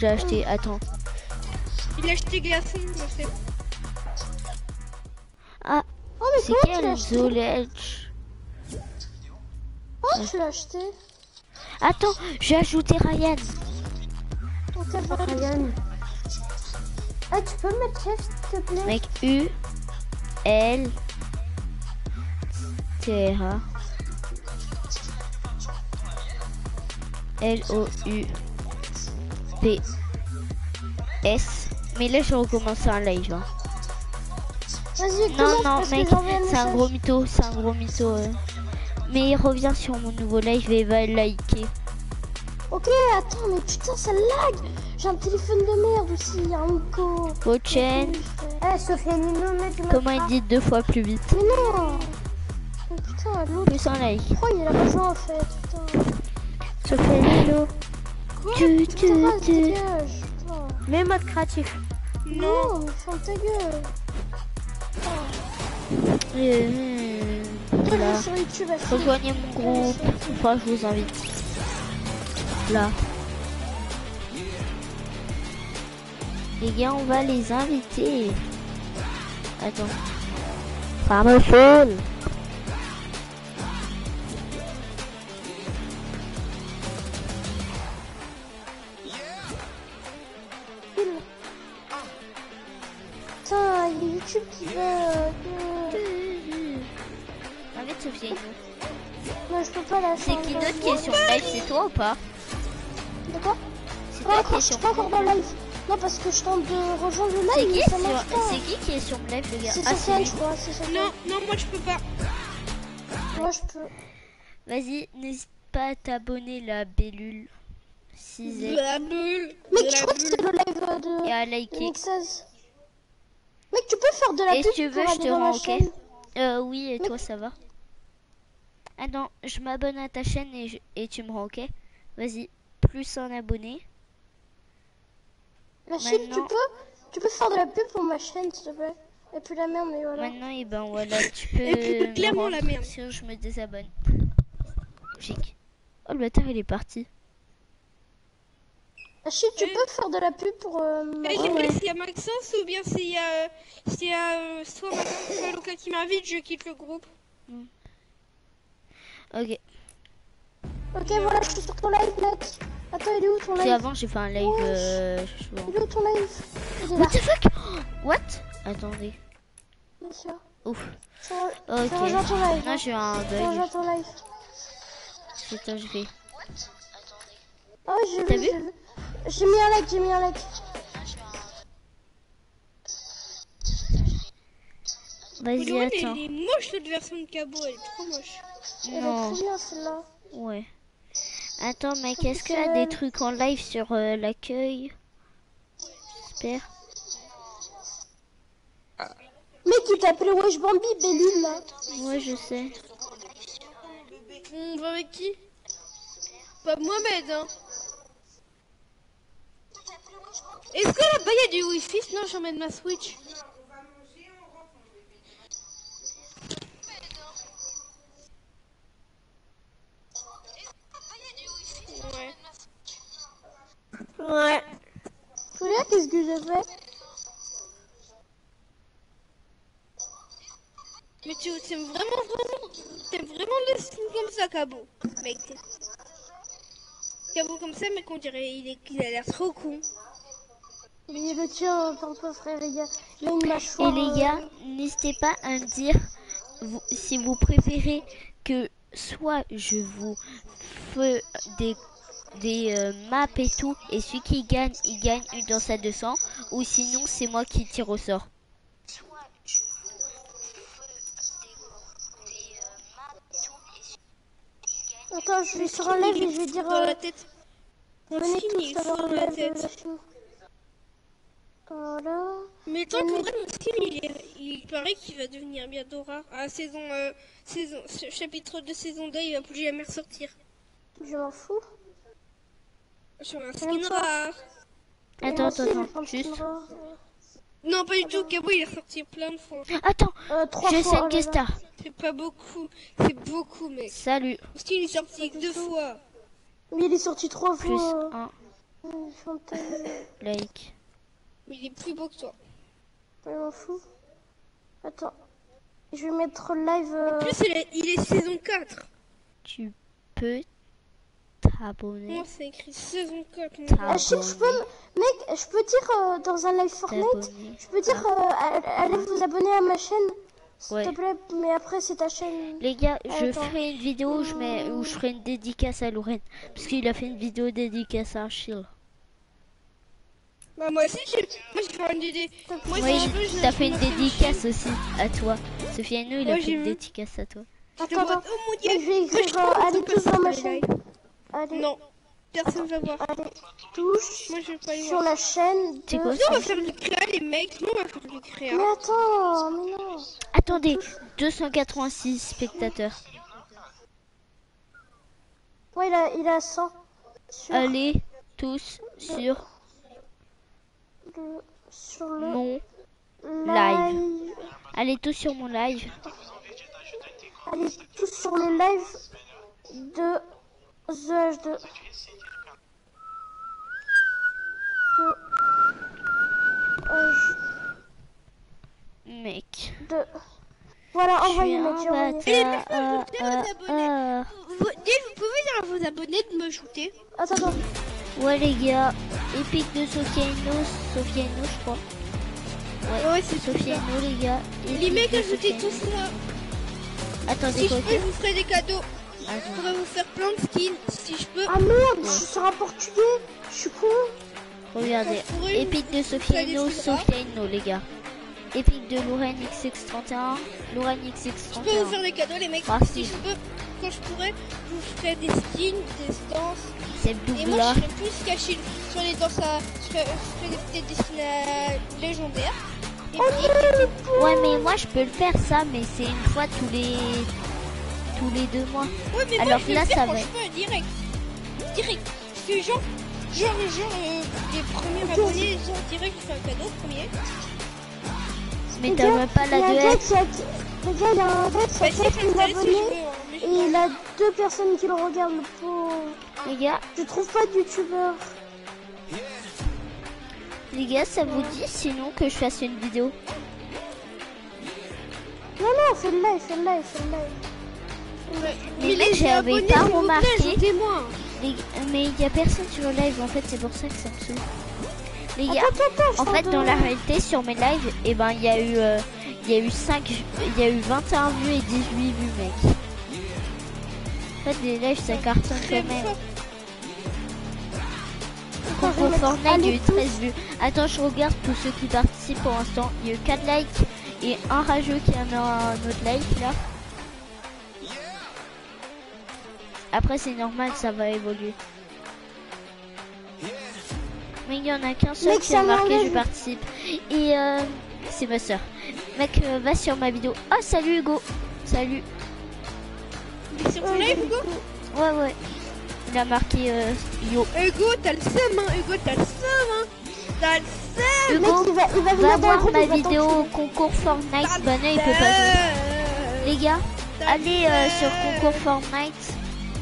l'ai acheté, attends. Il a acheté glaçon, je sais. Ah, Oh, mais c'est comment tu l'as quel acheté? Zoledge? Oh, tu l'as acheté. Attends, j'ai ajouté Ryan. Ok, Ryan. Ah, tu peux me mettre chef, s'il te plaît? Mec, U, L, T, R, A. L, O, U, P, S. Mais là, je recommence un live. Hein. Vas-y, Non, commence non, parce mec, que j'envoie un c'est un message. gros mytho, c'est un gros mytho. Mais il revient sur mon nouveau live et va liker. Ok, attends, mais putain, ça lag. J'ai un téléphone de merde aussi, un mytho. Pochen, Eh, Sofiane, tu m'as comment il dit 2 fois plus vite? Mais non. Mais putain, l'autre. Plus un like. Pourquoi il a besoin en fait? Putain. Sofiane, Quoi? tu. Dégage, putain. Mais mode créatif. Non, mais ferme ta gueule. Toi, Là. sur YouTube, elle fait- Rejoignez mon groupe. Enfin, je vous invite. Là. Les gars, on va les inviter. Attends. Framophone. Putain, il y a YouTube qui veut. Invite Sophie. Non, je peux pas la C'est faire. qui d'autre qui est sur live? C'est toi ou pas? D'accord? C'est Pas toi qui encore, est je suis sur pas encore dans le live. Non, parce que je tente de rejoindre le C'est live, qui, mais ça marche pas. qui est sur live, les gars? C'est Ah, c'est Sofiane, lui. je crois. C'est Sofiane. Non, non, moi je peux pas. Moi, je peux. Vas-y, n'hésite pas à t'abonner la Bellule 6 De la bulle. Mec, de je la crois que c'est bulle. le live de. et à de liker. Nick 16. Mec, tu peux faire de la Et pub si tu veux, pour je aller te dans rends ma ok. chaîne. Oui, et toi, ça va? Ah non, je m'abonne à ta chaîne et tu me rends ok. Vas-y, plus un abonné. Rachid, Maintenant- tu peux faire de la pub pour ma chaîne, s'il te plaît. Et puis la merde, mais voilà. Maintenant, et ben voilà, tu peux. Et puis, me clairement, rendre, la merde. Sinon, je me désabonne. Chic. Oh, le bâtard, il est parti. Rachid, tu peux faire de la pub pour ma Et chaîne? j'ai s'il y a Maxence ou bien s'il y a soit Maxence soit Lucas qui m'invite, je quitte le groupe. Ok. Ok, voilà, je suis sur ton live, mec. Attends, il est où ton Parce live? qu'avant, j'ai fait un live. souvent. Il est où ton live? Il est là. What the fuck? What? Attendez. Bien sûr. Ouf. Je Ok. rejoins ton live. Non, j'ai eu un Je rejoins bug. ton live. Putain, je vais. Oh, j'ai T'as vu, vu? j'ai vu. J'ai mis un like, j'ai mis un like. Vas-y, Ouais, attends. elle est moche cette version de Cabo, elle est trop moche. Elle est Non. trop bien celle-là. Ouais. Attends, mec, est-ce qu'il y a des trucs en live sur l'accueil? J'espère. Mec, il t'appelle Wesh Bambi, Bellule là. Ouais, je sais. On va avec qui? Pas Mohamed, hein. Est-ce que là-bas il y a du wifi? Sinon j'emmène ma Switch. Ouais. Ouais. Regarde qu'est-ce que j'ai fait. Mais tu t'aimes vraiment le style comme ça, Cabo. Mec, Cabo comme ça, mec, on dirait il a l'air trop con. Mais le tien, ton peu frère, les gars. Il a une Et mâchoire. les gars, n'hésitez pas à me dire si vous préférez que soit je vous fais des maps et tout, et celui qui gagne, il gagne une danse à 200, ou sinon c'est moi qui tire au sort. Attends, je vais sur un live et je vais dire. Dans la tête. Venez Skin, il tous est avoir fort un dans la live de tête. la Chine. Voilà. Mais tant que vrai, mon skin, il paraît qu'il va devenir bientôt rare. À chapitre de saison 2, il va plus jamais ressortir. Je m'en fous. Sur un skin rare. Attends, Moi aussi, je vais attends, prendre juste. Skin Rare. Non, pas du tout. Cabo, il est ressorti plein de fois. Attends, 3 je fois. sais oh là que là. star. C'est pas beaucoup. C'est beaucoup, mec. Salut. Mon skin, il est sorti que 2 fois. Mais il est sorti 3 Plus fois. 1. Like. Mais il est plus beau que toi. Je m'en fous. Attends. Je vais mettre live. En plus, il est saison 4. Tu peux t'abonner. Comment c'est écrit saison 4? Je peux, mec, je peux dire dans un live Fortnite, je peux dire allez vous abonner à ma chaîne, s'il te plaît, mais après c'est ta chaîne. Les gars, je ferai une vidéo où je ferai une dédicace à Lorraine. Parce qu'il a fait une vidéo dédicace à Achille. Bah, moi aussi, j'ai fait une dédicace. Moi, Oui, si je veux, t'as fait une dédicace aussi à toi. Sofiano, il a Moi, fait j'ai une vu. dédicace à toi. Attends, Oh mon dieu, je vais écrire allez tous dans ma chaîne. Allez, Non, personne va voir. allez, tous Moi, je vais pas les sur voir. la chaîne C'est de... quoi Nous, on va faire du créa, les mecs. Nous, on va faire du créa. Mais attends, mais non. Attendez, 286 spectateurs. Ouais, il a 100. Sur Allez tous sur le mon live. Allez tous sur mon live. Allez tous sur le live de The H2. Mec. Voilà, Je suis envoyez, un mec, j'ai envoyé. bâtard. Vous pouvez dire à vos abonnés de me shooter. Attends. Ouais les gars, épique de Sofiano, je crois. Ouais, c'est Sofiano les gars. Les Épique mecs, de ajoutez Sofiano. tous moi. Attendez Si je quoi peux, je vous ferai des cadeaux. Je Attends. pourrais vous faire plein de skins. Si je peux. Ah merde, je suis sur un portugais. Je suis con. Regardez, Je pourrais épique de Sofiano, les gars. Épique de Lorraine XX31, Lorraine Je peux vous XX31. faire des cadeaux, les mecs. Merci. Si je peux, quand je pourrais, je vous ferai des skins, des danses. C'est Et moi, Douglas. je serais plus caché sur les danses à. Je ferais des petites dessins légendaires. Et puis, Ouais mais moi je peux le faire ça, mais c'est une fois tous les 2 mois. ouais, mais moi, Alors je vais là, le faire ça quand va. je peux, direct. Parce que genre les premiers abonnés, genre direct, je fais un cadeau premier. Mais t'as même pas la 2S. Les gars, il y a un gars qui Bah, a si, je vais 4000 installer si je abonnés. veux, hein, mais je- Et il a 2 personnes qui le regardent, le pauvre. Les gars, Je trouve pas de youtubeur. ça vous dit sinon que je fasse une vidéo? Non, fais le live. Ouais. Mais les mec, j'avais abonnés, pas s'il vous plaît, remarqué. ajoutez-moi. Mais il y a personne sur le live, en fait, c'est pour ça que ça me saoule. Les gars, Attends, en fait, dans la réalité, sur mes lives, et ben, il y a eu 21 vues et 18 vues, mec. En fait, les lives, ça cartonne Très quand même. fort. Pour Fortnite, il y a eu 13 vues. Attends, je regarde tous ceux qui participent pour l'instant. Il y a eu 4 likes et un rageux qui a mis un autre like, là. Après, c'est normal, ça va évoluer. Mais il y en a qu'un seul Mec, qui a ça marqué m'enlève. je participe. Et c'est ma soeur. Mec, va sur ma vidéo. Oh, salut Hugo. Salut. Il est sur ton live, Hugo? Ouais. Il a marqué yo. Hugo, t'as le seum, hein. Hugo, t'as le seum, hein. T'as le seum. Hugo, il va va venir dans le voir groupe, ma il va vidéo t'enculer. concours Fortnite. T'as le Bah non, il peut pas jouer. seum. Les gars, T'as allez le seum. sur concours Fortnite.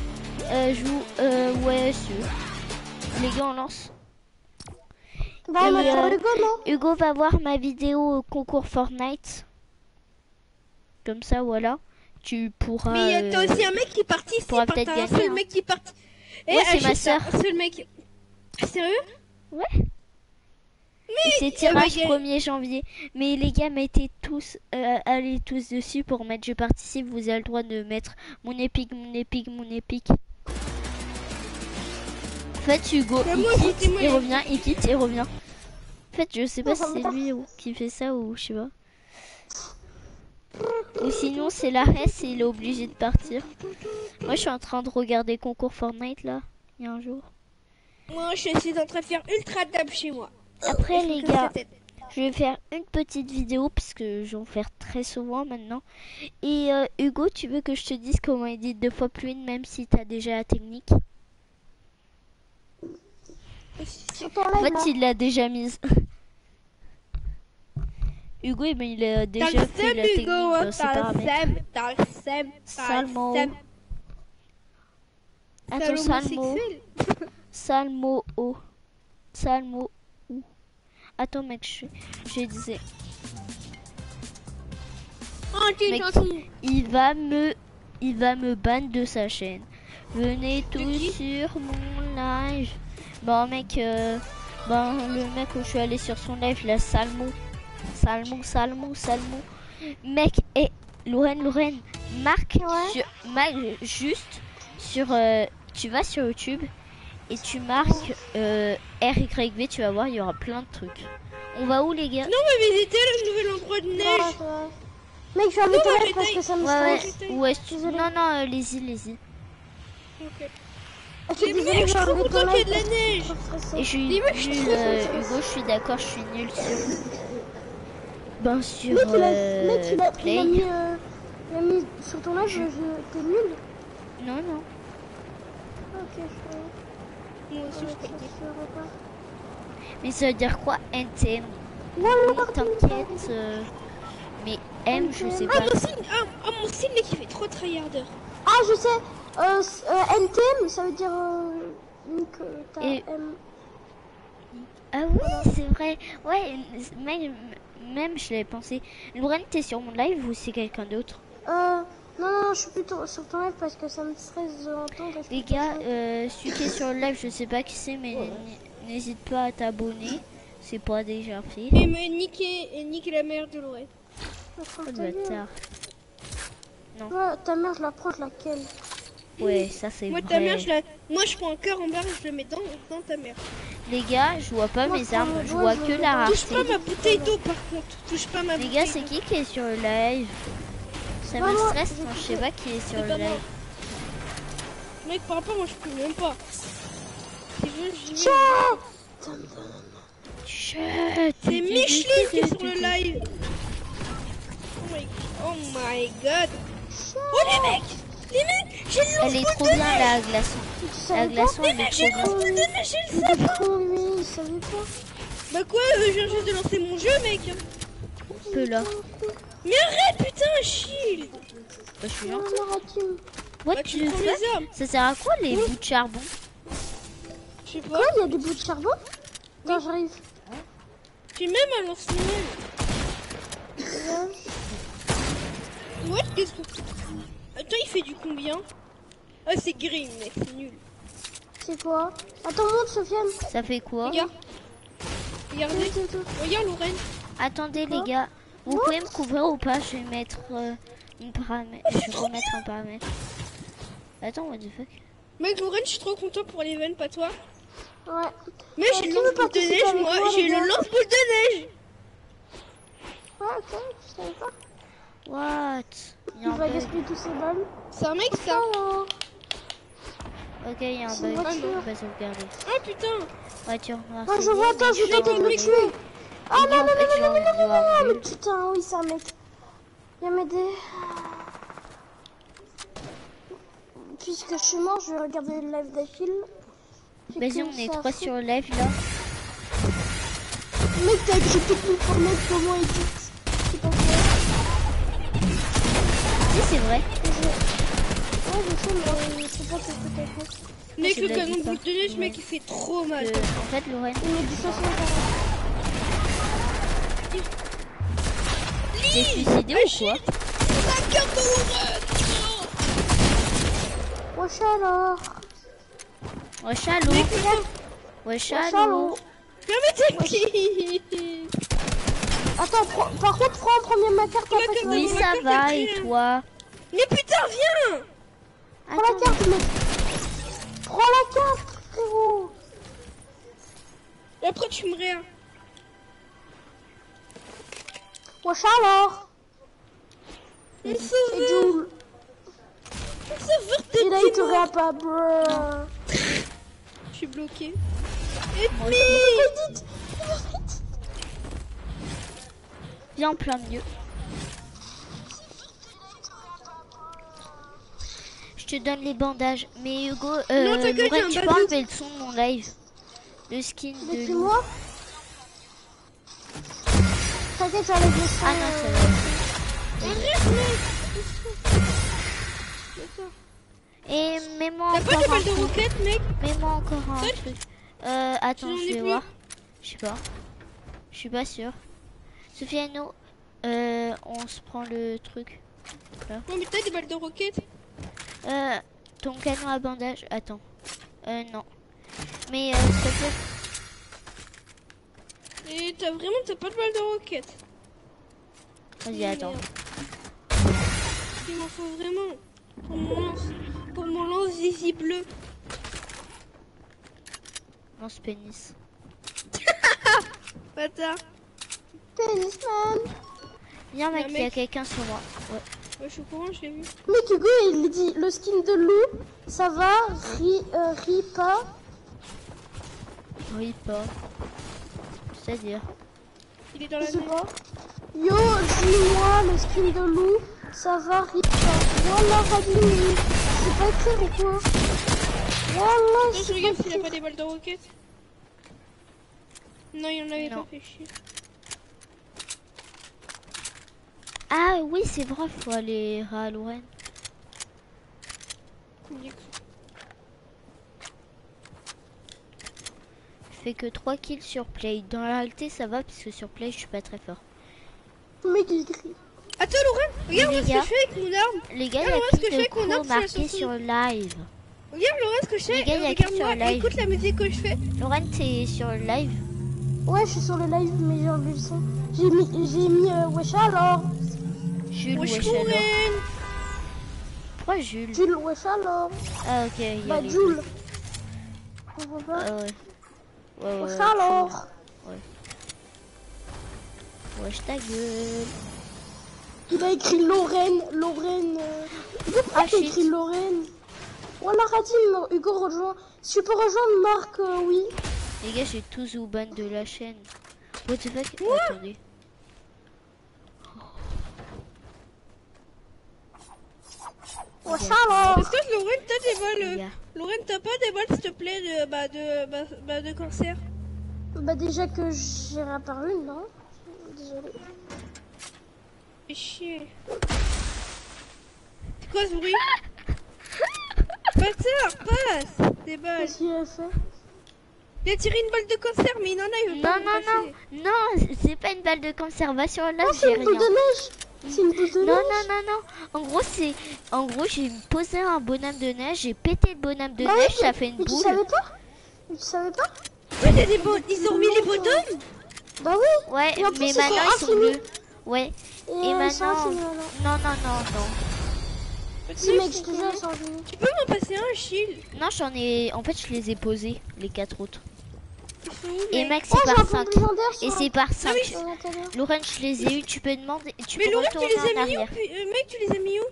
Ouais, les gars, on lance. Bah, on Et, attend Hugo, non? Hugo va voir ma vidéo concours Fortnite. Comme ça, voilà. Tu pourras. Mais t'as aussi un mec qui participe. pourra T'as peut-être un gagner, seul hein. mec qui participe. Ouais, c'est ma sœur. Un seul mec. Sérieux? Ouais. Et c'est tirage bah, 1er janvier. Mais les gars, mettez tous, allez tous dessus pour mettre je participe. Vous avez le droit de mettre mon épique. En fait, Hugo, Bah, il moi, quitte, écoutez-moi, il les- revient, il quitte, il revient. En fait, je sais pas Non, si ça me c'est tape. lui qui fait ça ou je sais pas. Ou sinon, c'est la reste et il est obligé de partir. Moi, je suis en train de regarder concours Fortnite là, il y a un jour. Moi, je suis en train de faire ultra table chez moi. Après, Et je les me casse la gars, tête. je vais faire une petite vidéo parce que je vais en faire très souvent maintenant. Et Hugo, tu veux que je te dise comment édite 2 fois plus une même si t'as déjà la technique? Sur ton En live, fait, là. il l'a déjà mise. Hugo, eh ben, il a T'as déjà le fait seum, la technique Hugo, hein, dans ses t'as le paramètres. seum, t'as le seum, t'as Sale le mot. seum. Attends, Sale sale mot. homosexuel. Sale mot. Oh. Salmo. Attends, mec, je disais. Oh, t'es Mec, gentil. il va me ban de sa chaîne. Venez tous sur mon live. Bon, mec, le mec où je suis allé sur son live, là, Salmo. Mec, et Lorraine, marque, juste sur, tu vas sur YouTube et tu marques RYV, tu vas voir, il y aura plein de trucs. On va où, les gars? Non, mais visiter le nouvel endroit de neige. Mec, je vais enlever ton live parce que ça me stresse. Ouais, non, les-y. Ok. Ok, désolé, Je suis je vais trop enlever ton content qu'il y ait live de la parce que neige. je suis trop stressée. Et je suis Dis-moi que je suis nul, trop stressée. Hugo, je suis d'accord, je suis nul sur... Mec, il a Play. mis sur ton live, t'es nul. Non. Ok, Moi aussi, je je crois. pas. Mais ça veut dire quoi, NTM? Voilà, T'inquiète, mais M, je sais Ah, pas. mon style, mec, il fait trop tryharder. Ah, je sais. NTM, ça veut dire Nick, t'as Et- M. Ah oui, c'est vrai. Ouais, même je l'avais pensé. Lorraine, t'es sur mon live ou c'est quelqu'un d'autre? Non, je suis plutôt sur ton live parce que ça me stresse de l'entendre. Les gars, celui qui est sur le live, je sais pas qui c'est, mais n'hésite pas à t'abonner. C'est pas déjà fait. Et me niquer la mère de Lorraine. Oh, le bâtard. Ouais, ta mère, je la prends, je laquelle. Ouais, ça c'est Moi, vrai. ta mère, moi, je prends un cœur en barre et je le mets dans ta mère. Les gars, je vois pas Moi, mes je armes, prends je le vois doigt, que je la le Touche rareté. pas ma bouteille d'eau, par contre. Touche pas ma Les bouteille gars, d'eau. c'est qui est sur le live? Ça me Maman, stresse quand je sais pas qui est sur C'est le pas moi. live. Mec, par rapport, moi, je peux même pas. Si je veux, j'y vais. Chut. C'est Micheline qui est sur le live. Oh my god. Oh les mecs, j'ai le Elle est lance-boule trop de bien neige. la glaçon. Tu La savais pas? glaçon, elle est J'ai le trop bien. lance-boule de neige, j'ai le Il sapin. est con, lui, il savait pas. Bah quoi, je viens juste de lancer mon jeu, mec. Peu là. Mais arrête, putain, chill. Je suis Non, gentil. non, Ratim. What Bah, tu tu prends fais? les armes. Ça sert à quoi les bouts de charbon? Je sais pas. Quoi, il y a des bouts de charbon? Attends, j'arrive. J'ai même un lance-miel. What, qu'est-ce que... Attends, il fait du combien? Ah, c'est green, mec, c'est nul. C'est quoi? Attends, monte, Sofiane. Ça fait quoi? Regarde. Regardez. Tout. Regarde, Lorraine. Attendez les gars, vous pouvez me couvrir ou pas? Je vais mettre une paramètre. Je vais remettre un paramètre. Attends, what the fuck? Mec, Lorraine, je suis trop content pour l'event, pas toi. Ouais. Mais j'ai qui le veut lance-boule de participer neige, avec moi. moi, J'ai les le gars lance-boule de neige. Ouais, ok, je savais pas. What? Il y a Il un va bug. gaspiller tous ses balles. C'est un mec, ça. Alors, Ok, il y a un C'est une bug. voiture. On va sauvegarder. Ah, putain. Voiture noire. moi c'est je bon, vois, attends, mais je vais suis tenter de en le bug. tuer. Ah Les gars, non, en fait, j'ai envie de voir mais nul. putain, oui, c'est un mec. Viens m'aider. Puisque je suis mort, je vais regarder le live d'Achille. Vas-y, on est trois sur le live là. Mec, t'as écrit technique pour mettre comment il dit. C'est pas vrai. Oui, c'est vrai. Ouais, je sais, mais c'est pas ce que t'as fait. Mec, je le l'ai canon dit boule pas. de neige, mec, il fait trop mal. En fait, Lorraine, Il met du 60. t'es suicidé ou quoi? La carte de Lorraine. Wesh alors. Wesh, allô? Mec, Wesh, Wesh, allô? allô. viens mettre tes Attends, par contre, prends en premier ma carte. Après, tu vas Oui, Dans la ça carte, va, il y a et rien. toi? Mais putain, viens. prends la carte, mec. Prends la carte, frérot. Et après, tu me réas. Wesh alors. On Et sauveur. Jules. On sauveur Et là, il te de réa pas, bruh. Je suis bloqué. Vite. Viens en plein milieu. Je te donne les bandages. Mais Hugo, t'inquiète, j'ai Lorraine, un tu peux bazooka. enlever le son de mon live. Le skin de Depuis Lou. moi. T'inquiète, j'enlève le son. Ah non, ça va. Arrête, mec. Et mets-moi T'as pas encore des un balles de truc. roquette, mec? Mets-moi encore un Ouais. truc. Attends, J'en ai je vais plus. voir. Je sais pas. Je suis pas sûre. Sofiano, on se prend le truc. Là. Non, mais t'as des balles de roquette. Ton canon à bandage. Attends. Non. Mais s'il te plaît. Et t'as pas de balles de roquette. Vas-y, attends. Il m'en faut vraiment pour mon lance zizi bleu. Lance pénis. Bâtard. Pénisman. Viens mec, Un il y a mec. quelqu'un sur moi. Ouais. Ouais, je suis au courant, je l'ai vu. Mec, Hugo, il dit le skin de loup, ça va, ris pas. Oui, pas. C'est-à-dire. Il est dans Je la sais main. pas. Yo, dis-moi le skin de loup, ça va, ris pas. Voilà, Radine, c'est pas écrire ou quoi? Voilà, Non, je c'est regarde pas s'il a pas écrire. des balles de roquette. Non, il en avait Non. pas fait chier. Ah oui, c'est vrai, faut aller à Lorraine. Je fais que 3 kills sur play. Dans la réalité, ça va parce que sur play, je suis pas très fort. Le mec, il crie. Attends, Lorraine, regarde Les ce que gars. je fais avec mon arme. Les gars, il y Regarde, a moi, ce qui que je fais de avec mon cours arme sur la marqué chanson. sur live. Regarde, Lorraine, ce que je fais. Les gars, il y a qui sur Regarde-moi, live. écoute la musique que je fais. Lorraine, t'es sur le live? Ouais, je suis sur le live, mais j'ai enlevé le son. J'ai mis wesh alors. Jules, Wesh, wesh alors. Lorraine. Pourquoi Jules? Jules, wesh alors. Ah ok, il y a Bah, les Jules. deux. On voit pas. Ah ouais. Ouais, Wesh ouais, alors. wesh ta gueule. Il a écrit Lorraine. Pourquoi Ah, t'as shit. écrit Lorraine? Voilà, Radim, Hugo rejoint. Si tu peux rejoindre Marc, oui. Les gars, j'ai tous ou ban de la chaîne. What the fuck? Attendez. Wesh alors. Est-ce que Lorraine, t'as des Les balles? gars. Lorraine, t'as pas des balles, s'il te plaît, de cancer? Bah, déjà que j'ai réapparu, non? Désolé. Fais chier. C'est quoi ce bruit? Bâtard, passe des balles. Qu'est-ce qu'il a fait? Il a tiré une balle de cancer, mais il en a, il veut Non, pas non, me non, passer. non, c'est pas une balle de conservation là, Ah, j'ai c'est une boule rien. de neige. C'est une boule de Non, neige. non, non, non. En gros, j'ai posé un bonhomme de neige, j'ai pété le bonhomme de Bah neige, oui, ça fait une mais tu boule. savais pas? Mais tu savais pas? Oui, il y a des ils ont remis les bonhommes. Bah oui. Ouais, Et en plus, mais ils sont maintenant ils sont infinis. bleus. Ouais. Et, Et ils sont maintenant. infinis, maintenant. Non, non, non, non. Si, mec, je te jure, ils sont infinis. Tu peux m'en passer un, shield? Non, j'en ai. En fait, je les ai posés, les 4 autres. Ils sont où, Et mec? Max, Oh, c'est j'ai un par bombe 5. légendaire Et sur c'est par 5. sur l'intérieur. Lorraine, je les ai eu, tu peux demander. Tu Mais peux Lorraine, tu retourner les en as mis où? arrière. Mec, tu les as mis où?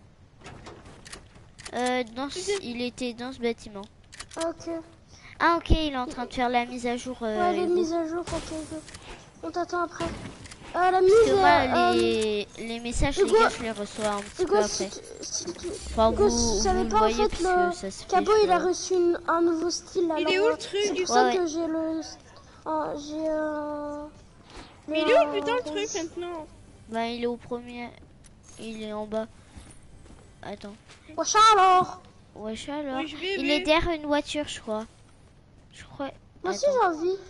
Il était dans ce bâtiment. Ah, ok. Ah, ok, il est en train de faire la mise à jour. Ouais, les Hugo. mises à jour, ok, ok. On t'attend après. La mise. Parce que moi, les messages, Hugo, les gars, je les reçois un petit peu Hugo, après. Hugo, Enfin, si tu savais le pas en voyez fait, parce que ça se fait. Cabo je il a vois. reçu un nouveau style. Il Alors, est où le truc? c'est pour Ouais, ça ouais. que j'ai le. J'ai Mais il est où, putain, le truc, maintenant? Bah, il est au premier. Il est en bas. Attends. Wesh alors. Wesh alors. Oui, je vais, Il mais- est derrière une voiture, je crois. Je crois. Moi aussi Attends. j'ai envie.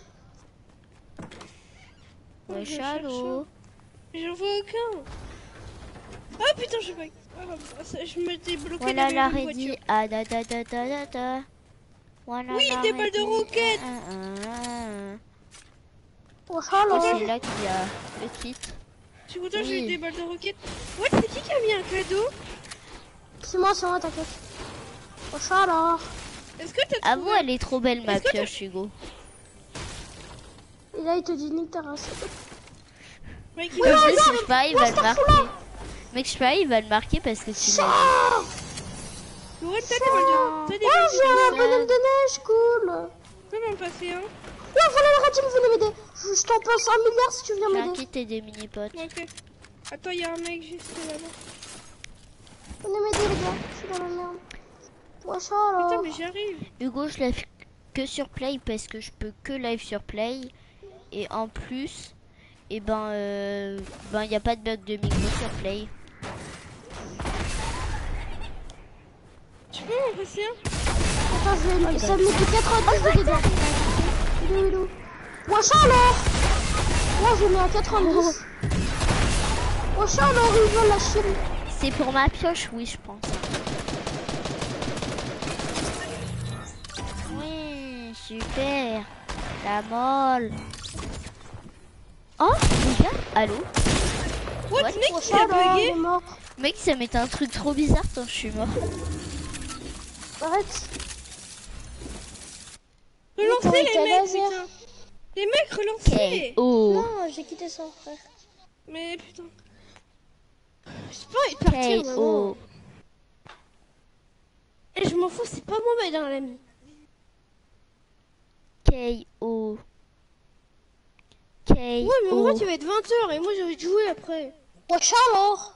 Wesh Je cherche allô. J'en vois aucun. Ah putain, je sais pas. Je me débloqué Voilà la une ready. voiture. Ah da da da da da da. Voilà Oui, la des balles de ready. roquettes. Wesh Oh, alors. c'est là qu'il y a le kit. Je suis content, j'ai Oui. eu des balles de roquettes. Ouais, c'est qui a mis un cadeau? C'est moi, t'inquiète. Wesh alors. Est-ce que t'as Ah trouvé? bon, elle est trop belle ma Est-ce que pioche, Hugo. Et là il te dit nique ta race. Mec, En plus, je sais pas, il va le marquer. Mec, je sais pas, il va le marquer parce que tu l'as Lorraine, t'as des balles de... T'as des Oh, balles j'ai un ça. bonhomme de neige, cool. Tu peux m'en passer un? Ouais, voilà le Radim, venez m'aider. Je t'en passe 1 milliard si tu viens J'ai un m'aider. kit et des mini-potes. Ok. Attends, il y a un mec juste là-bas. Venez m'aider, les gars. Je suis dans la merde. Wesh Putain, alors. mais j'arrive. Hugo, je lève que sur Play parce que je peux que live sur Play. Et en plus, et ben, y a pas de bug de micro sur Play. Tu peux m'en passer un? Attends, je vais. Ça me met 90 de dégâts. il est où? Wesh alors. Moi je mets un 90. Wesh alors, ils veulent la Chine. C'est pour ma pioche, oui, je pense. Oui, super. La molle. Oh, les gars, allô? What, What? mec, Wesh il a alors, il bugué. est mort. Mec, ça m'est un truc trop bizarre quand je suis mort. Arrête. Relancez Putain, les t'as mecs, laser. putain. Les mecs, relancez. Oh. Non, j'ai quitté son frère. Mais putain. J'ai pas envie de partir, maman. KO. Et je m'en fous, c'est pas moi ma dernière amie. KO. KO. Ouais, mais en vrai, tu vas être 20h et moi je vais te jouer après. Wesh alors.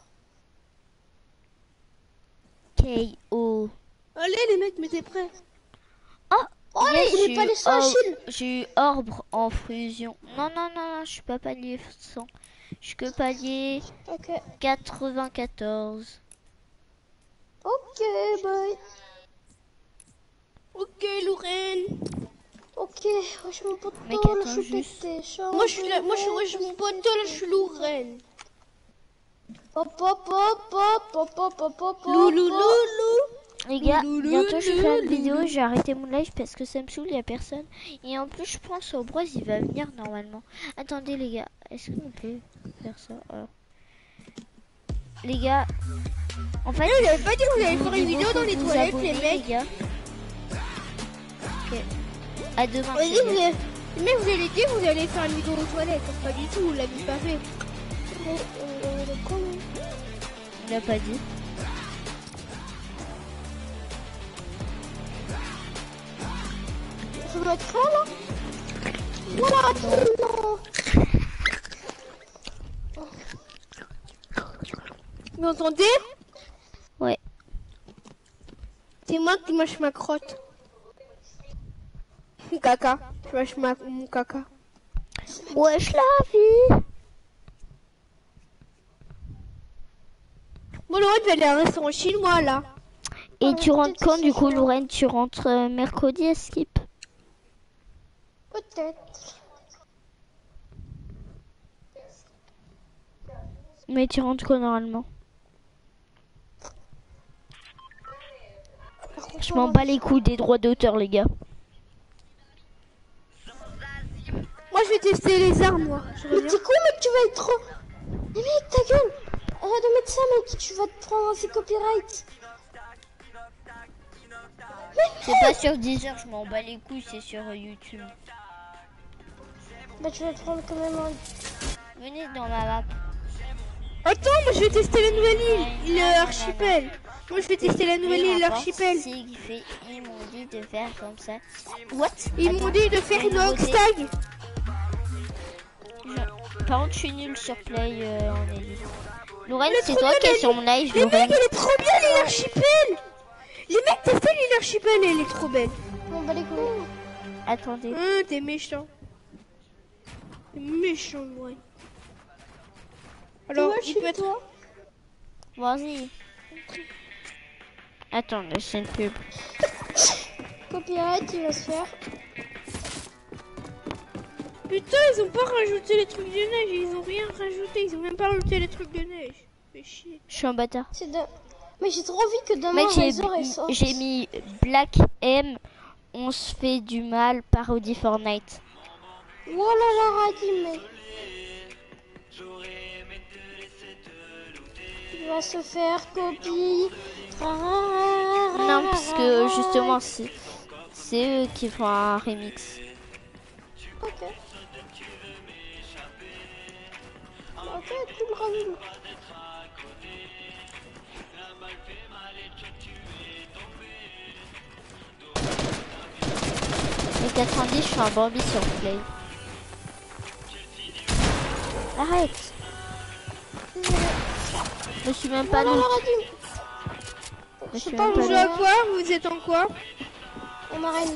KO. Allez, les mecs, mais t'es prêts? Oh, Yes, il est pas les 100 Achille. j'ai eu orbre en fusion. Non, non, non, non, je suis pas palier 100. Je suis que palier Ok. 94. Ok, boy. Ok, Lorraine. Ok, wesh mon pote, Mec, là, attends je suis juste. pété. Moi je suis là, wesh, mon pote, là, je suis Lorraine. Hop, hop, hop, hop, hop, hop, hop, hop, Loulou, hop. loulou. Les gars, Loulou, bientôt je fais une loulou. vidéo, j'ai arrêté mon live parce que ça me saoule, il y a personne. Et en plus, je pense au Bros, il va venir normalement. Attendez les gars, est-ce qu'on peut faire ça? Alors. Les gars, en fait, Vous avez pas dit que vous allez je faire vous une dis vidéo beaucoup dans les de vous toilettes, abonner, les mecs. gars. Ok. À demain. Vas-y, les vous gars. allez... Les mecs, vous allez dire que vous allez faire une vidéo aux toilettes. Pas du tout, vous l'avez pas fait. Il a pas dit. Ça doit être là, là. Voilà, non. Vous entendez? Ouais. C'est moi qui mâche ma crotte. Caca. Je mâche mon caca. Wesh la vie. Bon, Laurent, tu vas aller à un restaurant chinois, là. Et tu rentres peut-être quand que du c'est coup, chaud. Lorraine? Tu rentres mercredi à Skip? Peut-être. Mais tu rentres quand normalement? Je m'en bats les couilles des droits d'auteur, les gars. Moi, je vais tester les armes, moi. Je Mais reviens. t'es con, mec, tu vas être trop. Mais mec, ta gueule. Arrête de mettre ça, mec, tu vas te prendre ces copyrights. C'est pas sur Deezer, je m'en bats les couilles, c'est sur YouTube. Bah, tu vas te prendre quand même un. Venez dans ma map. Attends, moi, je vais tester la nouvelle île. L'archipel. Moi, je vais tester la nouvelle île, l'archipel. Ils m'ont dit de faire comme ça. What? Ils m'ont dit de faire une Hogshtag. Par contre, je suis nulle sur Play en élite. Lorraine, Mais c'est trop toi bien, qui es elle- sur mon live, Les mecs, Lorraine. elle est trop bien, l'île archipel. Les mecs, testez l'île archipel, elle est trop belle. On va les couilles. Attendez. T'es méchant. T'es méchant, ouais. Alors, Ouais, il peut être... toi. Vas-y. Attends, c'est une pub. Copyright, il va se faire. Putain, ils ont pas rajouté les trucs de neige, ils ont rien rajouté, ils ont même pas rajouté les trucs de neige. Fais chier. Je suis un bâtard. C'est de. Mais j'ai trop envie que demain Mec, Razor est sorti. j'ai mis Black M. On se fait du mal, parodie Fortnite. Voilà la radie, mais. Il va se faire copie. Non, parce que justement, c'est eux qui font un remix. Ok. Ok, cool, Raoul. Mais 90, je suis un Bambi sur Play. Arrête. Je me suis même pas Voilà mis. la radie. Je Je sais suis pas, même vous Vous pas jouez mis. à quoi? Vous êtes en quoi? On arène.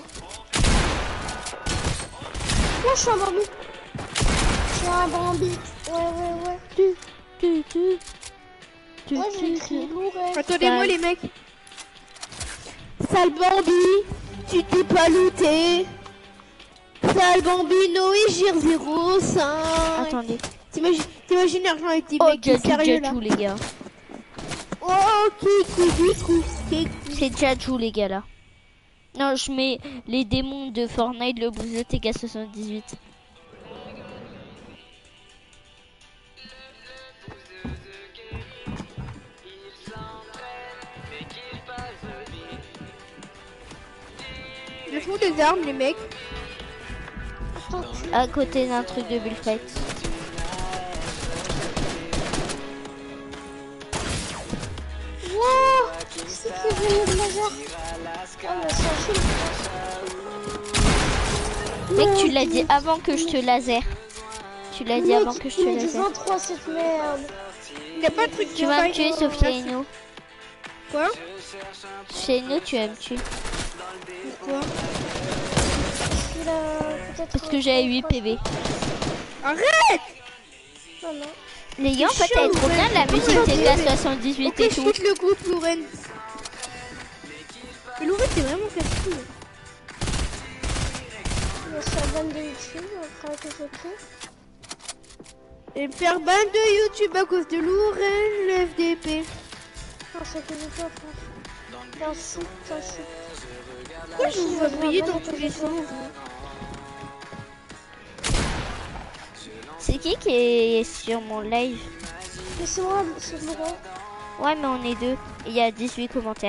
Moi, je suis un Bambi. Je suis un Bambi. Ouais. Moi, j'écris Lorraine. Attendez-moi les mecs. Sale Bambi, tu t'es pas looté. Sale Bambino et Gir 05. Attendez. T'imagines l'argent avec tes Oh, mecs qui sérieux là. Jadjou, les gars. Oh, Kikou. C'est Jadjou, les gars, là. Non, je mets les démons de Fortnite, le boost de TK78. Ils font des armes, les mecs. À côté d'un truc de bullfight. Wow, c'est qui est venu de laser? Ah, mais c'est un film. Mec, tu l'as dit avant que je te laser. Tu l'as dit avant que je te laser. laser. 23 cette merde. Il n'y a pas de truc. Tu vas me tuer, Sophia Eno. Quoi? Chez nous, tu vas me tuer. Pourquoi? Parce que j'ai 8 PV. Arrête! Non, non. Les gars, en fait, elle est trop bien la musique TK78 Ok, et je tout. quitte le groupe, Lorraine. Mais Lorraine, t'es vraiment casse-couille. Je vais sur ban de YouTube, après que je fais. Et me faire ban de YouTube à cause de Lorraine, le FDP. Non, c'est que je fais, frère. T'insultes. Pourquoi je vous vois briller dans tous les sens? C'est qui est sur mon live? Mais c'est moi, c'est Laurent. Ouais, mais on est deux. Il y a 18 commentaires.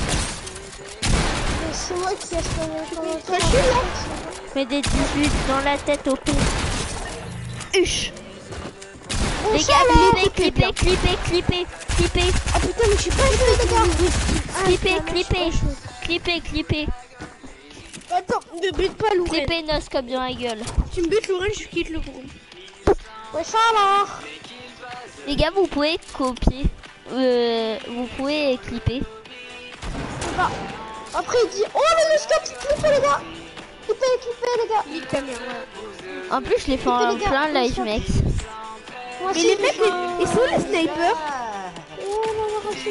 Mais c'est moi qui ai fait mon commentaire. Mais des 18 dans la tête au con. Huch. Les gars, clippez. Ah putain, mais je suis pas sûr, les gars. Clippez. Attends, ne bute pas Lorraine. Clippez nos comme dans la gueule. Tu me butes Lorraine, je quitte le groupe. Wesh alors. Les gars, vous pouvez copier. Vous pouvez clipper. Bah, après il dit, oh le scope, clippez les gars. Clippez les gars. Nique ta mère, ouais. En plus, je l'ai fait en les gars, plein on live, s'en- mec. Moi Mais aussi, les mecs, je- ils sont les snipers. Oh non,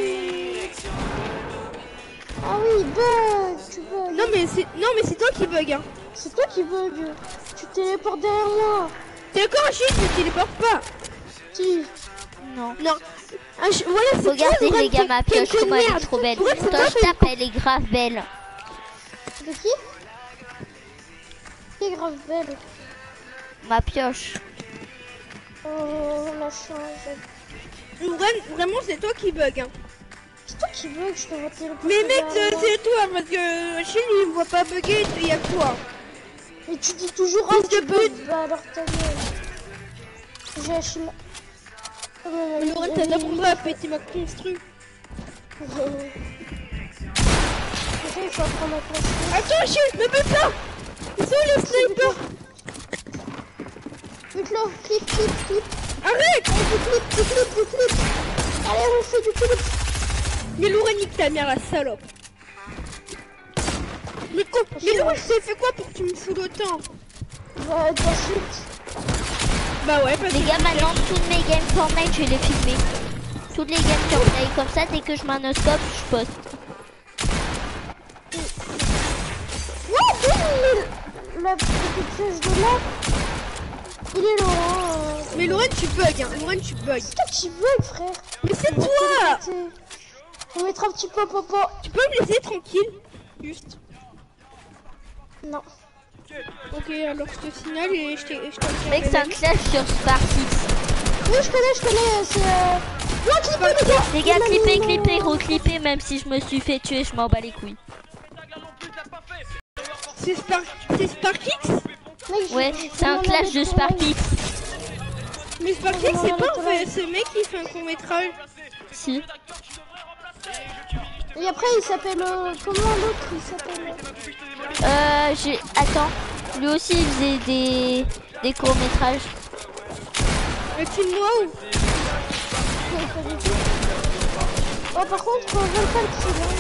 ah oui, bug, tu bugs. Non mais c'est toi qui bug hein. C'est toi qui bug. Tu téléportes derrière moi. T'es encore un chien qui ne téléporte pas. Qui? Non. Non. Voilà, c'est Regardez, toi, les gars, ma pioche, quelle comment elle est merde. trop belle. Pourquoi c'est Toi, toi je tape, elle est grave belle. De qui? Qui est grave belle. Ma pioche. Oh, la chance. Vraiment, c'est toi qui bug hein. C'est toi qui bug, je te vois téléporter. Mais mec, derrière moi. c'est toi parce que chez lui, il me voit pas bugger, il y a que toi. Mais tu dis toujours Fils ah, tu de bugs. pute. Bah alors ta gueule. J'ai acheté la... Mais Lorraine, t'as d'apprendre à péter ma construit. Déjà, il faut apprendre à construire. Attends, chien, me bute pas. Ils sont les snipers. Vite là, clip. Arrête. Du clip. Allez, on fait du clip. Mais Lorraine, nique ta mère, la salope. Mais Lorraine, je t'ai fait quoi pour que tu me saoules autant? Bah, t'insultes. Bah ouais, parce Les gars, maintenant, toutes mes games Fortnite, je vais les filmer. Toutes les games Fortnite, comme ça, dès que je m'anoscope, je poste. Ouais, la petite pièce de là. Il est Laurent. Mais Lorraine, tu bugs, hein. Lorraine, tu bugs. C'est toi qui bug, frère. Mais c'est toi. On mettra un petit peu popo. Tu peux me laisser tranquille? Juste. Non. Ok, alors je te signale et je t'en Mec, c'est un clash sur Sparkix. Oui, je connais, c'est... Non, clippez, les gars. Les gars, Non, clippez, reclippez, même si je me suis fait tuer, je m'en bats les couilles. C'est Sparkix? Mec, Ouais, c'est un clash de Sparkix. Mais Sparkix, c'est pas en fait ce mec qui fait un court métrage. Si. Et après, il s'appelle... comment l'autre, il s'appelle... Attends. Lui aussi, il faisait des courts-métrages. Filme-moi ou? Non, pas du tout. Oh, par contre, j'aime pas le kill, hein.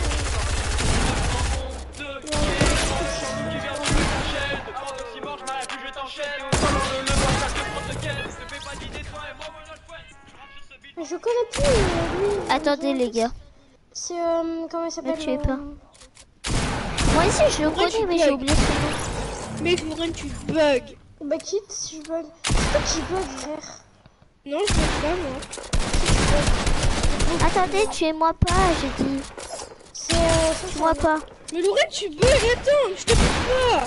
Mais je connais plus lui. Attendez, les gars. C'est comment il s'appelle Ne tuez pas. Moi aussi, je le connais, mais j'ai oublié son nom. Mec, Lorraine, tu bugs. Bah quitte si je bug. C'est toi qui bug, frère. Non, je bug pas, moi. Attendez, tuez-moi pas, j'ai dit. C'est Tuez-moi pas. Mais Lorraine, tu bugs, attends, je te bug pas.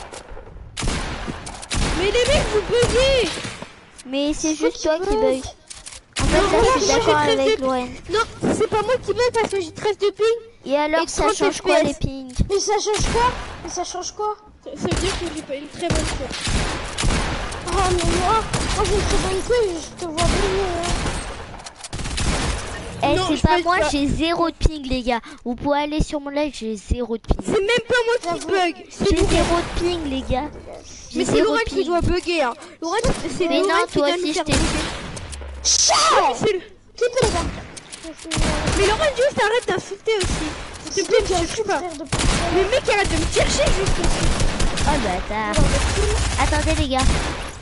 Mais les mecs, vous buguez. Mais c'est toi juste qui toi qui bug. bug. En fait, là, je suis d'accord avec Lorraine. Non, c'est pas moi qui bug parce que j'ai 13 de ping. Et alors, Et ça 30 change quoi FPS? les pings? Mais ça change quoi? Mais ça change quoi? Ça veut dire que j'ai pas une très bonne fois. Ah mais moi j'ai une très bonne queue, je te vois briller. Eh, Non, c'est je pas bug moi, pas. j'ai 0 de ping, les gars. Vous pouvez aller sur mon live, j'ai 0 de ping. C'est même pas moi qui J'avoue. bug. C'est J'ai Lorraine. 0 de ping, les gars. J'ai Mais c'est 0 Lorraine de qui ping. doit bugger. Hein. Lorraine, c'est Mais non, Lorraine qui toi doit aussi, nous je faire t'ai bugger. vu. C'est le- Clippez les gars. Mais Lorraine, juste arrête d'insulter aussi. S'il te plaît, me cherche pas. Mais mec, arrête de me chercher juste aussi. Oh, bâtard. Attendez, les gars.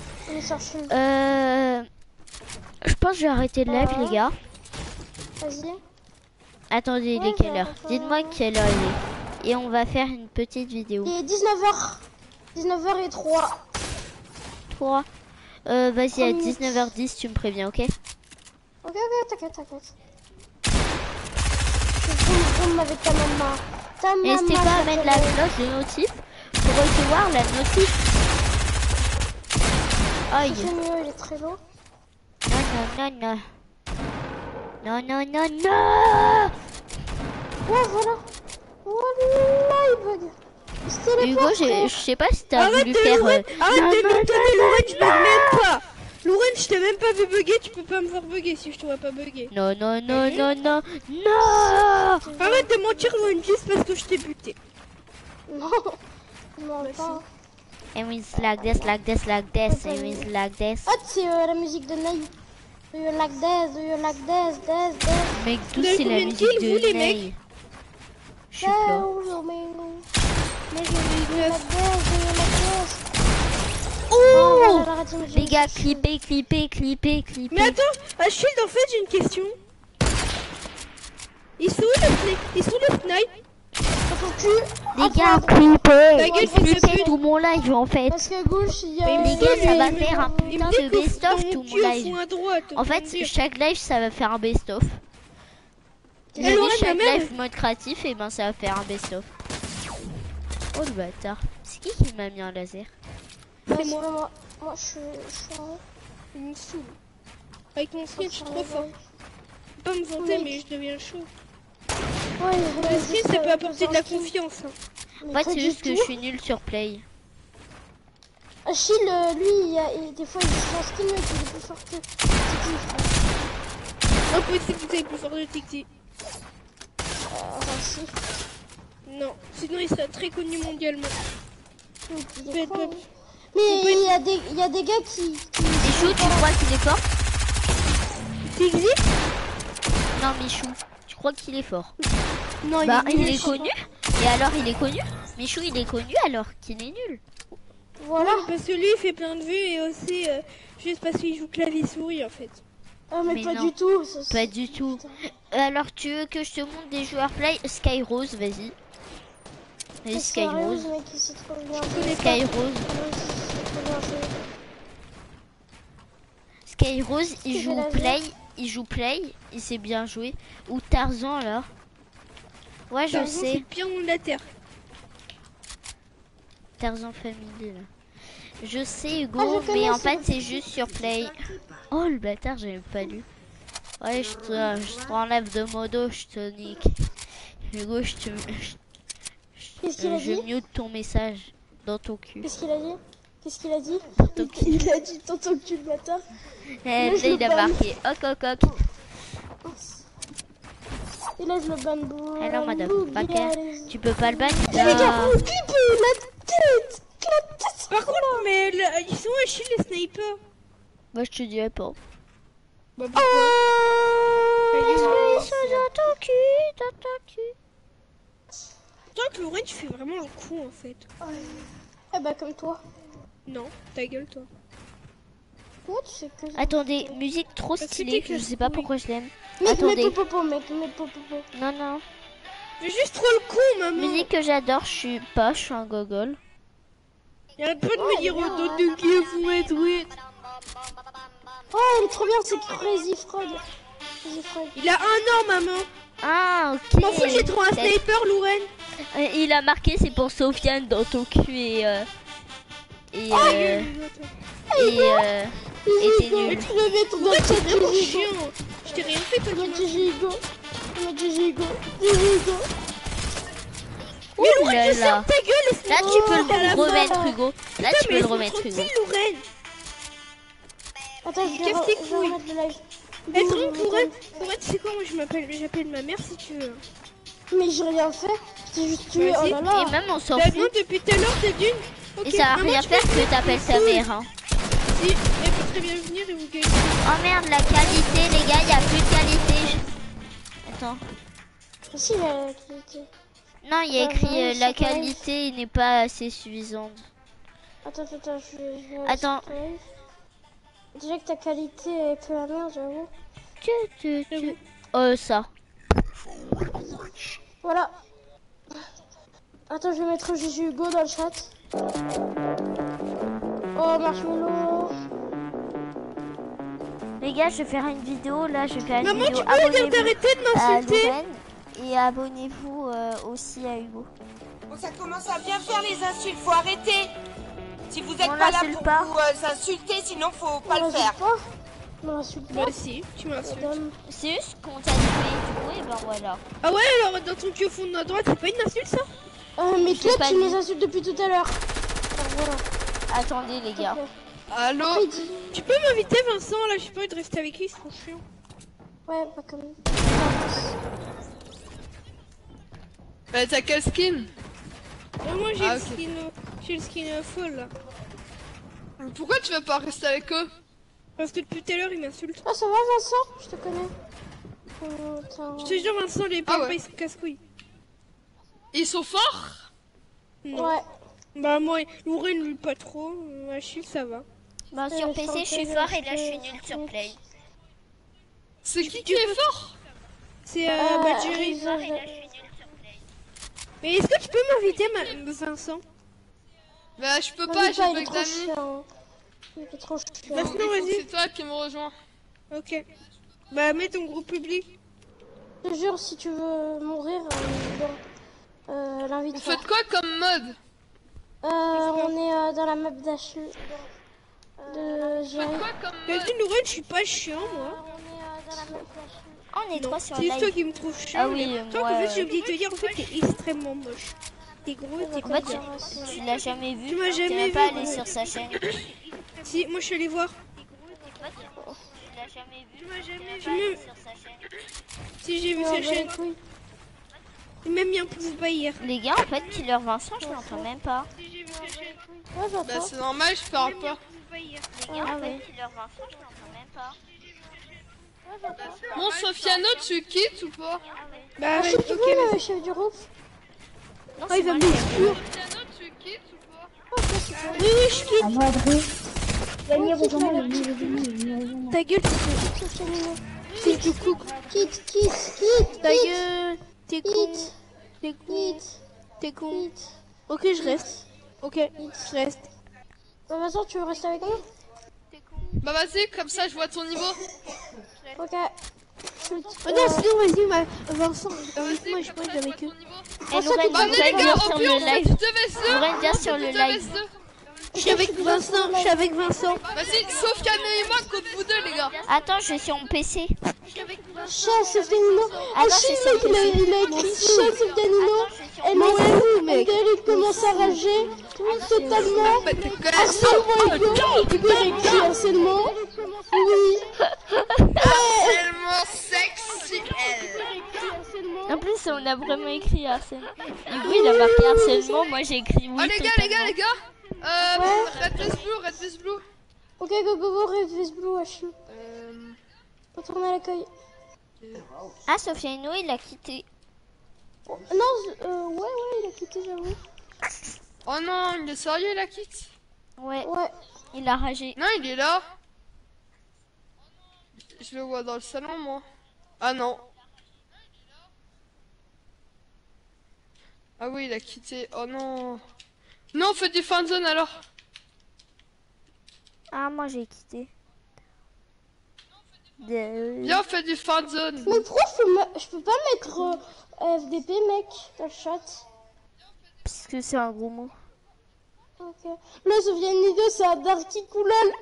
Je pense que je vais arrêter le live, les gars. Vas-y. Attendez, il est quelle heure? Dites-moi quelle heure il est. Et on va faire une petite vidéo. Il est 19h. 19h03. 3. Vas-y, 3 à minutes. 19h10, tu me préviens, ok? Ok, t'inquiète. Boum avec ta maman. N'hésitez pas à mettre la cloche de notif pour recevoir la notif. Aïe. C'est mieux, il est très lourd. Non. Non. Ouais, voilà. Voilà, il bug. C'était Hugo, je sais pas si t'as voulu de faire... Lorraine, arrête non, de non, m'étonner, non, Lorraine, je bug non. même pas. Lorraine, je t'ai même pas vu bugger, tu peux pas me faire bugger si je te vois pas bugger. Non. Non. Arrête de mentir, Lorraine, juste parce que je t'ai buté. Non. Non, pas. And it's like this. And it's like this. Ah, c'est la musique de Ney. Do you like this? Mec, d'où Vous avez c'est la combien de musique kills, vous, de les Ney? mecs? Je suis plat. Moi, j'en ai 9. Oh les gars, clippez. Mais attends, Achille, en fait, j'ai une question. Ils sont où le snipe? Les gars, Ta gueule, fils de clippez pute. tout mon live en fait. Parce que gauche, il y a. Les gars, ça va faire un Il putain me de dit que best-of dans tout cul, mon au live. fond à droite, En fait, comment dire. chaque live, ça va faire un best-of. Et Vous avez Lorraine, chaque ma mère, live mode créatif, et ben ça va faire un best-of. Oh le bâtard. C'est qui m'a mis un laser? C'est moi. Moi, je suis en haut. il me saoule. Avec mon skin, je suis trop fort. Faut pas me vanter, mais je deviens chaud. Ouais, Le skin, ça peut apporter de la confiance. Hein. En fait, c'est juste que je suis nul sur play. Achille, lui, des fois, il se lance skin, mais il est plus fort que Tiki, frère. Impossible que tu es plus fort de Tiki. Si. Non, sinon il serait très connu mondialement. Il peut est être con, pas- lui. Mais il y a des gars qui... Michou, tu crois qu'il est fort? Tiki? Non, Michou, tu crois qu'il est fort? Non, Bah, il nul. est connu. Et alors, il est connu? Michou, il est connu alors qu'il est nul. Voilà. Parce que lui, il fait plein de vues et aussi juste parce qu'il joue clavier-souris en fait. Ah, mais Mais pas non. du tout. ça, Pas du tout. Alors, tu veux que je te montre des joueurs play? Skyrose, vas-y. Vas-y, Skyrose. Mec, c'est trop bien. Skyrose. Skyrose, il Je joue vais la play. Il joue play. Il sait bien jouer. Ou Tarzan, alors. Ouais, je Tarzan, c'est sais. le pire nom de la terre. Tarzan Family, là. Je sais, Hugo, Ah, je connais, mais en c'est fait, bon. c'est juste sur play. Oh, le bâtard, j'avais pas lu. Ouais, je te enlève de modo, je te nique. Hugo, Qu'est-ce qu'il a je dit? mute ton message dans ton cul. Qu'est-ce qu'il a dit? Ton cul. Il a dit tonton cul le bâtard. Eh, Là, je là, le il a banne. marqué. Ok. Et là, je le banne. Alors, madame, tu peux pas le ban? Les gars, Non. on skip la tête. Par contre, mais ils sont Achille les snipers. Moi, je te dirais pas. Bah pourquoi? Ils sont dans ton cul. Toi, que Lorraine, tu fais vraiment un coup en fait. Eh bah, comme toi. Non, ta gueule toi. Toi, tu sais que... Attendez, musique trop Parce que stylée. t'es que- Je sais pas oui. pourquoi je l'aime. Mec, Attendez. mets popo, mec, mets popo. Non. Fais juste trop le con, maman. Musique que j'adore, je suis un gogol. Arrête pas de me dire autant de qui est oui. Oh, il est trop bien, c'est Crazy Frog. Crazy Frog. Il a 1 an, maman. Ah, ok. M'en fous, j'ai trop un sniper, Louren. Il a marqué, c'est pour Sofiane dans ton cul et t'es nul. Tu le mets dans C'est ta vraiment Gigo. chiant. Je t'ai rien fait, toi Dans qui ta m'as... Gigo. Dans ta Gigo. Gigo. Mais Ouh Louren, là je ferme là. ta gueule, Là, laisse-moi. tu peux à la le remettre, fin. Hugo. Là, tu peux le remettre, Hugo. Tranquille, Louren. Attends, je vais Casse tes je vais couilles. remettre le live. Eh, tranquille, Louren. Louren, tu sais quoi, moi j'appelle ma mère si tu veux. Mais j'ai rien fait. Je t'ai juste tué. Oh Vas-y. là là. Et même, on s'en Bah non, fout. depuis tout à l'heure, t'es d'une. Ok, Et ça va maman, rien tu faire peux- que t'appelles ta mère, hein. Si, elle peut très bien venir et vous gagner. Oh merde, la qualité, les gars, il y a plus de qualité. Attends. Si, la qualité. Non, il y a Bah, écrit ouais, la c'est pareil. qualité n'est pas assez suffisante. Attends, je vais Attends. sur live. Déjà que ta qualité est peu la merde, j'avoue. Ça. Voilà. Attends, je vais mettre Jésus Hugo dans le chat. Oh, Marshmallow. Les gars, je vais faire une vidéo. Là, je vais faire une Maman, vidéo. tu peux arrêter de à m'insulter? Lorraine et abonnez-vous aussi à Hugo. Bon, ça commence à bien faire les insultes, faut arrêter. Si vous êtes On pas là l'insulte pour pas. vous insulter, sinon faut pas le faire. Non, insulte Bah pas. si, tu m'insultes. Madame. C'est juste qu'on t'a tué, du coup, et ben voilà. Ah ouais, alors dans ton cul au fond de la droite, c'est pas une insulte ça? Mais Je toi, l'ai pas tu dit. nous insultes depuis tout à l'heure. Alors, voilà. Attendez, les gars. Allô? Après, il dit... Tu peux m'inviter Vincent, là, j'ai pas envie de rester avec lui, c'est trop chiant. Ouais, pas comme... Bah t'as quel skin? Moi j'ai Ah, le ok. skin, j'ai le skin full là. Pourquoi tu veux pas rester avec eux? Parce que depuis tout à l'heure il m'insulte. Ah, ça va, Vincent? Je te connais. Attends. Je te jure Vincent, les Ah PMP ouais. ils se casse-couilles. Ils sont forts? Non. Ouais. Bah moi, Lorraine lui pas trop, Achille ça va. Bah, sur PC, je suis fort et là, je suis nul sur Play. C'est qui est fort? C'est Badgeri. Mais est-ce que tu peux m'inviter Vincent? Bah je peux Non, pas, mais j'ai il pas est trop d'amis. chiant. Il est trop chiant. Bah, sinon, vas-y. C'est toi qui me rejoins. Ok. Bah mets ton groupe public. Je te jure, si tu veux mourir, l'invite Vous pas. faites quoi comme mode? On est dans la map d'Achille. De Vous Jerry. faites quoi comme T'as mode? dit Lorraine, je suis pas chiant moi. On est dans la map d'Achille. On est Non, trois sur c'est juste toi live. qui me trouves chiant. Ah oui, mais... Toi, moi, en fait, j'ai oublié de te dire, en fait, t'es extrêmement moche. T'es gros, t'es En fait, con. tu l'as jamais vu. Tu m'as jamais T'es même vu, pas allé ouais. sur sa chaîne. Si, moi je suis allé voir. Tu l'as jamais vu. Tu m'as jamais T'es même pas allé vu. sur sa chaîne. Si, j'ai vu Ouais, sa bah, chaîne. oui. Il m'a mis un pouce bas hier. Les gars, en fait, Killer Vincent, je l'entends même pas. Ouais, Bah j'entends. c'est normal, je parle pas. Les gars, Ah en ouais. fait, Killer Vincent, je l'entends même pas. Bon Sofiano, tu quittes ou pas? Bah, Ah, ouais, je sais ok, plus, vas-y. le chef du groupe. Non, Oh, il va moi, me j'ai- exclure. Sofiano, tu quittes ou pas? Oui, oui, je quitte. À moi, Adrien. Daniel, quitte rejoins-moi, la rejoins-moi. Ta gueule, c'est du coup. Quitte, Ta gueule. T'es con. quitte, T'es con. quitte, T'es con. quitte. Ok, je reste. Ok, je reste. Vincent, tu veux rester avec nous? Bah vas-y, comme ça je vois ton niveau. Ok. Shoot. Oh non, sinon, vas-y, Vincent. Vas-y, Moi, je comme peux ça être je avec vois eux. ton niveau. Eh, Lorraine, Bah vous venez pouvez les gars, venir au sur pire le on fait live. du 2v2. Lorraine, viens sur le live. Je suis avec Vincent, je suis avec Vincent. Vas-y, Sofiane et moi contre vous deux les gars. Attends, je suis sur mon PC. Chasse Danino. Oh, Attends, si, je suis sur mec, le il a écrit chasse Danino. Attends, je suis sur Et mon mec, il commence à rager. Totalement. Bah t'es quand même Harcèlement, Hugo. Il écrit harcèlement. Oui. tellement sexuel. En plus, on a vraiment écrit harcèlement. Hugo, il a marqué harcèlement. Moi, j'ai écrit oui. Oh les gars, totalement. les gars. Red Vest Blue. Ok, go, Red Vest Blue, Achille. Retourne à l'accueil. Ah, Sofiano, il a quitté. Non, ouais, il a quitté, j'avoue. Oh non, il est sérieux la quitte? Ouais, Ouais. il a ragé. Non, il est là. Je le vois dans le salon moi. Ah non. Ah oui, il a quitté. Oh non. Non, on fait du fan zone alors. Ah, moi j'ai quitté. Viens, on fait du fan zone. Mais pourquoi je peux pas mettre FDP, mec, dans le chat? Parce que c'est un gros mot. Ok. Là, ça vient une idée, c'est un Darky Coulal.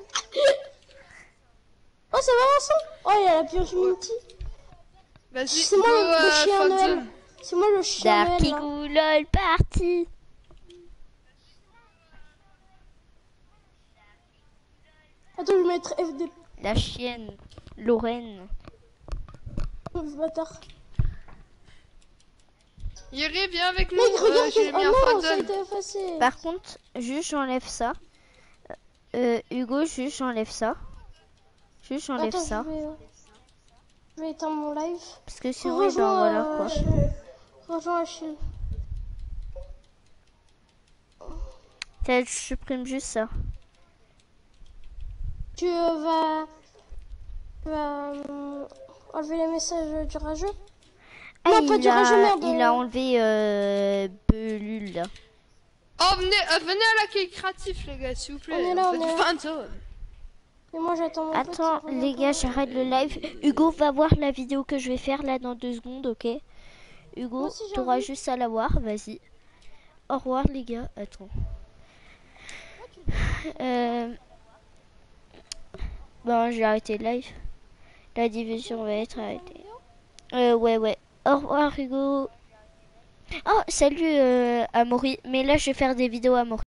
Oh, ça va, Vincent? Oh, il y a la purge Minty. Vas-y, C'est go, moi le chien fan Noël. zone. C'est moi le chien Darky Noël. Goulol parti. Attends, je vais mettre FDP. La chienne, Lorraine. Oh, ce bâtard. Yuri, viens avec nous. Mec, regarde, J'ai mis un oh fan non, ça a zone. été effacé. Par contre, juste j'enlève ça. Hugo, juste j'enlève ça. Juste j'enlève Attends, ça. je vais éteindre mon live. Parce que sinon, ben voilà quoi. Rejoins Achille. Tiens, je supprime juste ça. Tu vas enlever les messages du rageux? Ah, Non, pas du rageux, merde. il a enlevé Belul là. Oh, venez à l'accueil créatif, les gars, s'il vous plaît. On est là, fait on est du là. fan zone. Et moi j'attends mon Attends, petit les gars, j'arrête le live. Hugo va voir la vidéo que je vais faire là dans 2 secondes, ok? Hugo, Moi aussi, j'ai t'auras envie. juste à la voir, vas-y. Au revoir les gars, attends. Bon, j'ai arrêté le live. La division va être arrêtée. Ouais. Au revoir Hugo. Oh, salut Amaury. Mais là, je vais faire des vidéos Amaury.